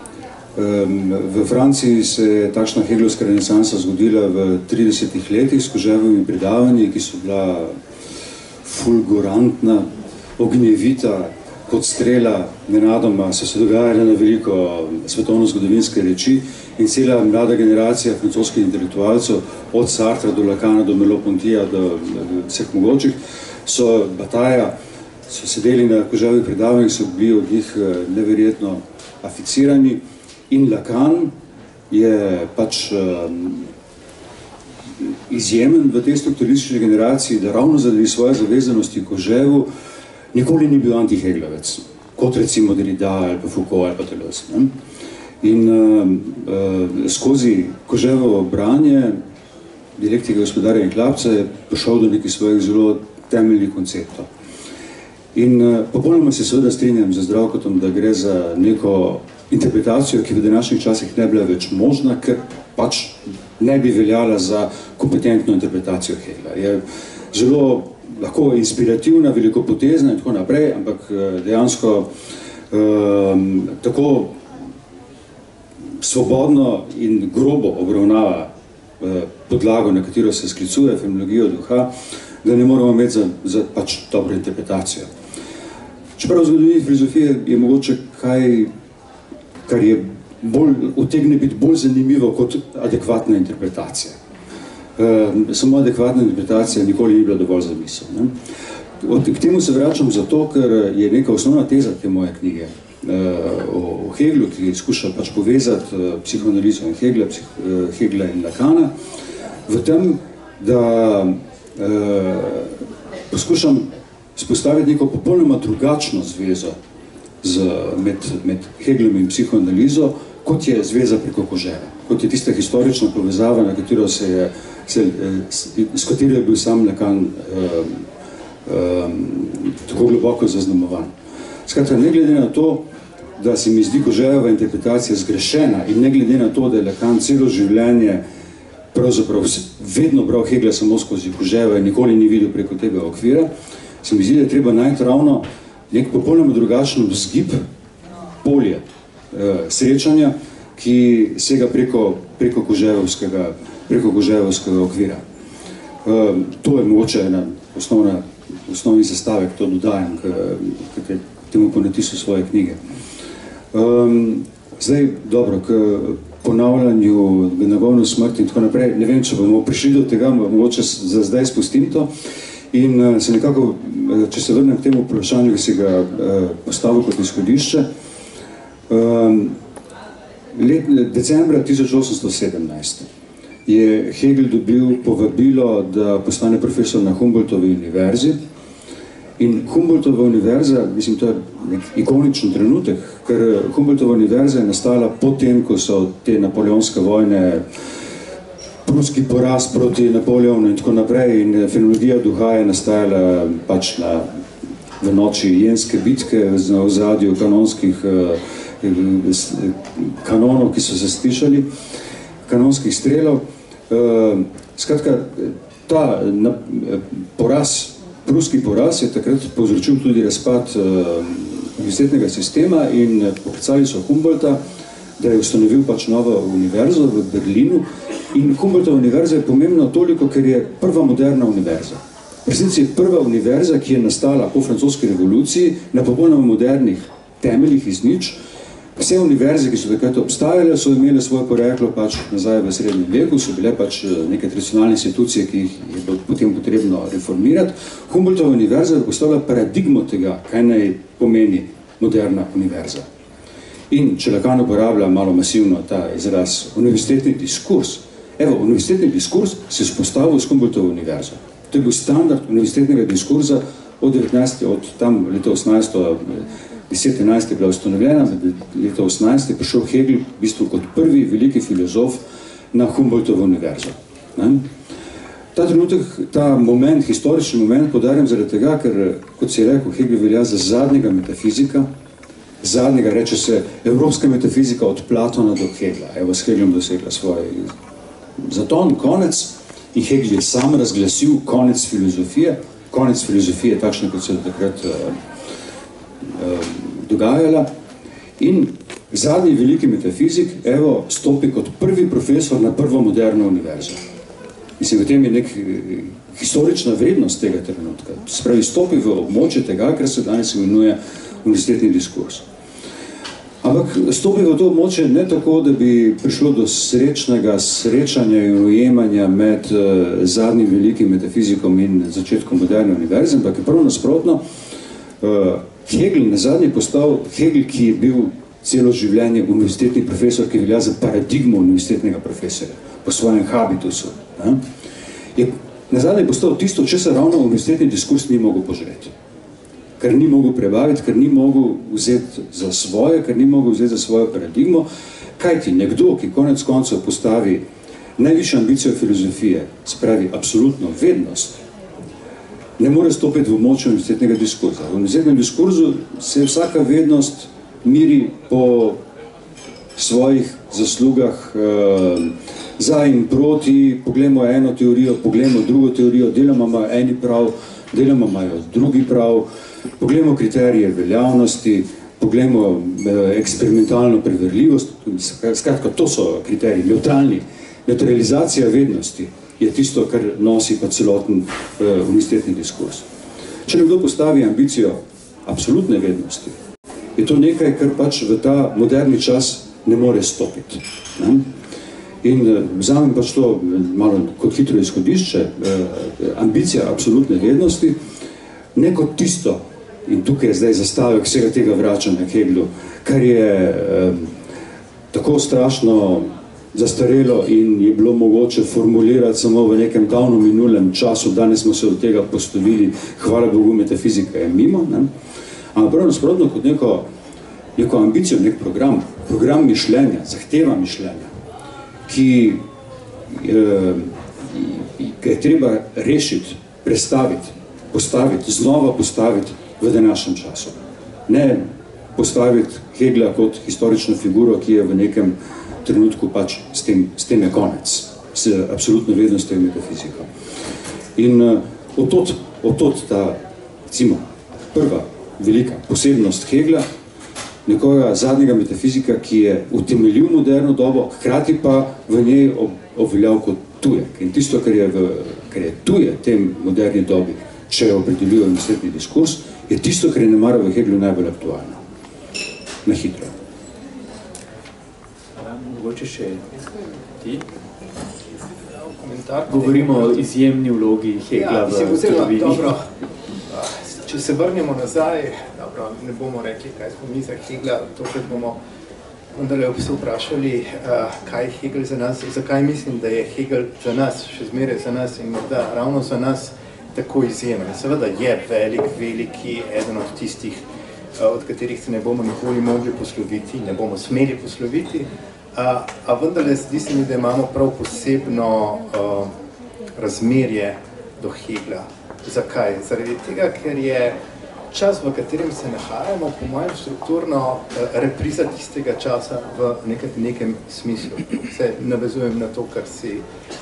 V Franciji se je takšna heglovska renesansa zgodila v tridesetih letih s Koževovimi predavanji, ki so bila fulgurantna, ognjevita, kot strela, nenadoma so se dogajale na veliko svetovno-zgodovinske reči in cela mlada generacija francoskih intelektualcev, od Sartra do Lacana, do Merleau-Pontija, do, do vseh mogočih, so bataja, so sedeli na Koževovih predavanjih, so bili od njih neverjetno aficirani. In Lacan je pač um, izjemen v tej strukturistični generaciji, da ravno zaradi svoje zavezanosti Koževu nikoli ni bil antiheglovec, kot recimo Derrida ali pa Foucault ali pa Deleuze. Ne? In uh, uh, skozi Koževovo branje dialektike gospodarja in hlapca je prišel do nekih svojih zelo temeljnih konceptov. In uh, popolnoma se seveda strinjam z Zdravkotom, da gre za neko interpretacijo, ki v današnjih časih ne bila več možna, ker pač ne bi veljala za kompetentno interpretacijo Hegla. Je zelo lahko inspirativna, velikopotezna in tako naprej, ampak dejansko um, tako svobodno in grobo obravnava uh, podlago, na katero se sklicuje fenomenologijo duha, da ne moramo imeti za, za pač dobro interpretacijo. Čeprav v zgodovini filozofije je mogoče kaj, kar je bolj, utegne biti bolj zanimivo kot adekvatna interpretacija. E, samo adekvatna interpretacija nikoli ni bila dovolj za misel. Ne? Od, k temu se vračam zato, ker je neka osnovna teza te moje knjige e, o, o Heglu, ki skuša pač povezati e, psihoanalizo in Hegla, psih, e, Hegla in Lacana, v tem, da e, poskušam spostaviti neko popolnoma drugačno zvezo z, med, med Heglom in psihoanalizo, kot je zveza preko Koževa, kot je tista historična povezava, na katero se je, se, s katero je bil sam Lacan um, um, tako globoko zaznamovan. Skratka, ne glede na to, da se mi zdi Koževova interpretacija zgrešena in ne glede na to, da je Lacan celo življenje pravzaprav vedno bral Hegla samo skozi Koževa in nikoli ni videl preko tega okvira, se mi zdi, da je treba najti ravno nek popolnoma drugačen vzgib polje eh, srečanja, ki sega preko, preko, koževovskega, preko koževovskega okvira. Eh, to je mogoče ena osnovna, osnovni sestavek, to dodajam k, k, k temu ponatisu svoje knjige. Um, zdaj, dobro, k ponavljanju, nagovno smrti in tako naprej, ne vem, če bomo prišli do tega, mogoče za zdaj spustim to. In uh, se nekako, če se vrnem k temu vprašanju, ki si ga uh, postavil kot izhodišče, um, let, decembra tisoč osemsto sedemnajst je Hegel dobil povabilo, da postane profesor na Humboldtovi univerzi. In Humboldtova univerza, mislim, to je nek ikoničen trenutek, ker Humboldtova univerza je nastala potem, ko so te napoleonske vojne, pruski poraz proti Napoleonu in tako naprej, in fenomenologija duha je nastajala pač na, v noči jenske bitke na ozadju kanonskih eh, kanonov, ki so se slišali, kanonskih strelov. Eh, skratka, ta na, poraz, pruski poraz je takrat povzročil tudi razpad eh, univerzitetnega sistema in poklicali so Humboldta, da je ustanovil pač novo univerzo v Berlinu. In Humboldtova univerza je pomembna toliko, ker je prva moderna univerza. V resnici je prva univerza, ki je nastala po francoski revoluciji na popolnoma modernih temeljih iz nič. Vse univerze, ki so takrat obstajale, so imele svoje poreklo pač nazaj v srednjem veku, so bile pač neke tradicionalne institucije, ki jih je bilo potem potrebno reformirati. Humboldtova univerza je postavila paradigmo tega, kaj naj pomeni moderna univerza. In če Lacan uporablja malo masivno ta izraz univerzitetni diskurs, evo, univerzitetni diskurs se je vzpostavil s Humboldtovo univerzo. To je bil standard univerzitetnega diskurza od devetnajstega, od tam leta osemnajsto deset enajst je bila ustanovljena, leta osemnajst je prišel Hegel v bistvu kot prvi veliki filozof na Humboldtovo univerzo. Ne? Ta trenutek, ta moment, historični moment podarjam zaradi tega, ker, kot si je rekel, Hegel velja za zadnjega metafizika, zadnjega, reče se, evropska metafizika od Platona do Hegla. Evo, s Heglom dosegla svoj zaton, konec, in Hegel je sam razglasil konec filozofije, konec filozofije takšne, kot se je takrat uh, uh, dogajala. In zadnji veliki metafizik, evo, stopi kot prvi profesor na prvo moderno univerzo. Mislim, v tem je nek historična vrednost tega trenutka. Spravi, stopi v območje tega, kar se danes imenuje univerzitetni diskurs. Ampak stopi v to območje ne tako, da bi prišlo do srečnega srečanja in ujemanja med uh, zadnjim velikim metafizikom in začetkom moderne univerze, ampak je prvo nasprotno, uh, Hegel na zadnji postal Hegel, ki je bil celo življenje univerzitetni profesor, ki velja za paradigmo univerzitetnega profesorja po svojem habitusu. Ne? je nazadnje postal tisto, če se ravno univerzitetni diskurs ni mogel požreti. Ker ni mogel prebaviti, ker ni mogel vzeti za svoje, ker ni mogel vzeti za svojo paradigmo, kajti nekdo, ki konec koncev postavi najvišjo ambicijo filozofije, spravi absolutno vednost, ne more stopiti v območje univerzitetnega diskurza. V univerzitetnem diskurzu se vsaka vednost miri po svojih zaslugah eh, za in proti, poglejmo eno teorijo, poglejmo drugo teorijo, deloma imajo eni prav, deloma imajo drugi prav, poglejmo kriterije veljavnosti, poglejmo eh, eksperimentalno preverljivost, skratka, to so kriteriji, neutralni, neutralizacija vednosti je tisto, kar nosi pa celoten uh, univerzitetni diskurs. Če nekdo postavi ambicijo absolutne vednosti, je to nekaj, kar pač v ta moderni čas ne more stopiti. Ne? In uh, vzamem pač to malo kot hitro izhodišče, uh, ambicija absolutne vednosti, ne kot tisto, in tukaj je zdaj zastavek vsega tega vračanja Heglu, kar je um, tako strašno zastarelo in je bilo mogoče formulirati samo v nekem davno minulem času, danes smo se od tega postavili, hvala Bogu, metafizika je mimo, ne? Ampak prav nasprotno kot neko, neko ambicijo, nek program, program mišljenja, zahteva mišljenja, ki eh, je treba rešiti, prestaviti, postaviti, znova postaviti v današnjem času. Ne postaviti Hegla kot historično figuro, ki je v nekem trenutku pač s tem, s tem je konec, s absolutno vednostjo in metafiziko. In uh, otod, otod ta, recimo, prva velika posebnost Hegla, nekoga zadnjega metafizika, ki je utemeljil moderno dobo, hkrati pa v njej ob, obveljal kot tujek. In tisto, kar je, v, kar je tuje tem moderni dobi, če je opredelil univerzitetni diskurs, je tisto, kar je nemara v Heglu najbolj aktualno. Na hitro. Mogoče še ti? Komentar? Govorimo o izjemni vlogi Hegla ja, v zgodovini. Dobro, če se vrnemo nazaj, dobro, ne bomo rekli, kaj smo mi za Hegla, tokrat bomo vendarle se vprašali, kaj je Hegel za nas, zakaj mislim, da je Hegel za nas, še zmeraj za nas in morda ravno za nas tako izjemen. Seveda je velik, veliki, eden od tistih, od katerih se ne bomo nikoli mogli posloviti, ne bomo smeli posloviti, A, a vendarle zdi se mi, da imamo prav posebno uh, razmerje do Hegla. Zakaj? Zaradi tega, ker je čas, v katerem se nahajamo, po mojem strukturno uh, repriza tistega časa v nekem, nekem smislu. Se navezujem na to, kar si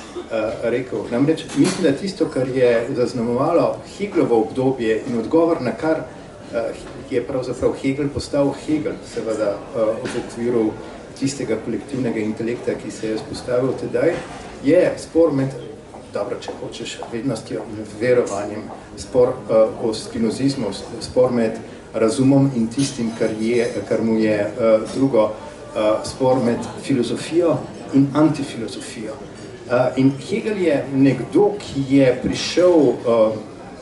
uh, rekel. Namreč mislim, da tisto, kar je zaznamovalo Heglovo obdobje in odgovor, na kar uh, je pravzaprav Hegel postal Hegel, seveda uh, v okviru tistega kolektivnega intelekta, ki se je vzpostavil tedaj, je spor med, dobro, če hočeš, vednostjo, verovanjem, spor uh, o spinozizmu, spor med razumom in tistim, kar, je, kar mu je uh, drugo, uh, spor med filozofijo in antifilozofijo. Uh, in Hegel je nekdo, ki je prišel uh,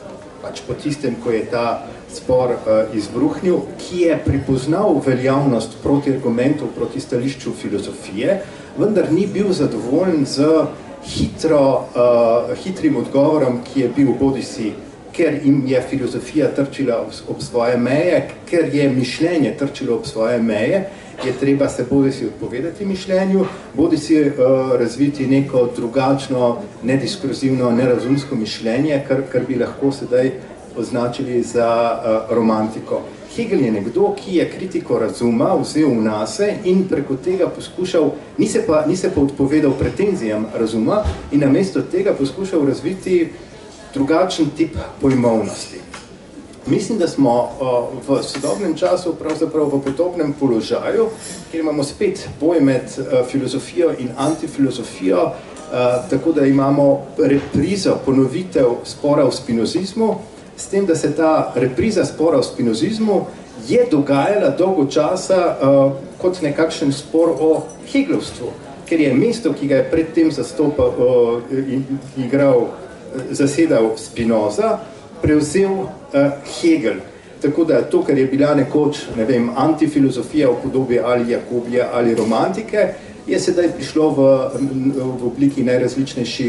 pač po tistem, ko je ta spor uh, izbruhnil, ki je pripoznal veljavnost proti argumentov, proti stališču filozofije, vendar ni bil zadovoljen z hitro, uh, hitrim odgovorom, ki je bil bodisi, ker jim je filozofija trčila ob svoje meje, ker je mišljenje trčilo ob svoje meje, je treba se bodisi odpovedati mišljenju, bodisi uh, razviti neko drugačno, nediskurzivno, nerazumsko mišljenje, kar, kar bi lahko sedaj označili za uh, romantiko. Hegel je nekdo, ki je kritiko razuma vzel v nase in preko tega poskušal, ni se pa, ni se pa odpovedal pretenzijam razuma in namesto tega poskušal razviti drugačen tip pojmovnosti. Mislim, da smo uh, v sodobnem času pravzaprav v podobnem položaju, kjer imamo spet boj med uh, filozofijo in antifilozofijo, uh, tako da imamo reprizo, ponovitev spora v spinozizmu, s tem, da se ta repriza spora v spinozizmu je dogajala dolgo časa uh, kot nekakšen spor o heglovstvu, ker je mesto, ki ga je predtem zastopal, uh, in, igral, zasedal Spinoza, prevzel uh, Hegel. Tako da to, kar je bila nekoč, ne vem, antifilozofija v podobi ali Jakobija ali romantike, je sedaj prišlo v, v obliki najrazličnejših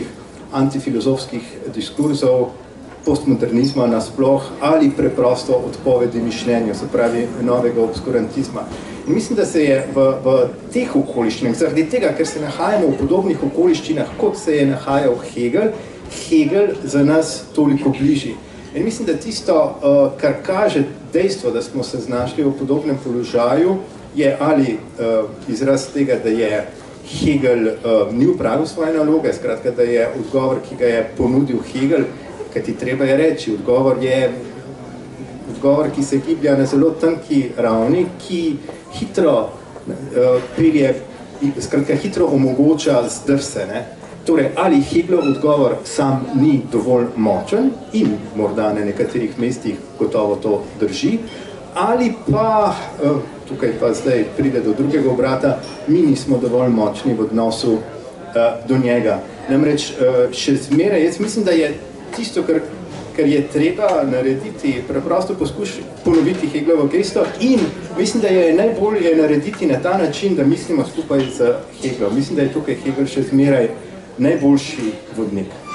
antifilozofskih diskurzov, postmodernizma nasploh ali preprosto odpovedi mišljenja, se pravi novega obskurantizma. In mislim, da se je v, v teh okoliščinah, zaradi tega, ker se nahajamo v podobnih okoliščinah, kot se je nahajal Hegel, Hegel za nas toliko bližji. In mislim, da tisto, kar kaže dejstvo, da smo se znašli v podobnem položaju, je ali izraz tega, da je Hegel ni upravil svoje naloge, skratka, da je odgovor, ki ga je ponudil Hegel, kaj ti treba je reči, odgovor je odgovor, ki se giblja na zelo tanki ravni, ki hitro uh, prije, skratka, hitro omogoča zdrse, ne? Torej, ali Hegelov odgovor sam ni dovolj močen in morda na nekaterih mestih gotovo to drži, ali pa, uh, tukaj pa zdaj pride do drugega obrata, mi nismo dovolj močni v odnosu uh, do njega. Namreč uh, še zmeraj, jaz mislim, da je tisto, kar, kar je treba narediti, preprosto poskušati ponoviti Hegelovo gesto in mislim, da je najbolje narediti na ta način, da mislimo skupaj z Hegelom. Mislim, da je tukaj Hegel še zmeraj najboljši vodnik.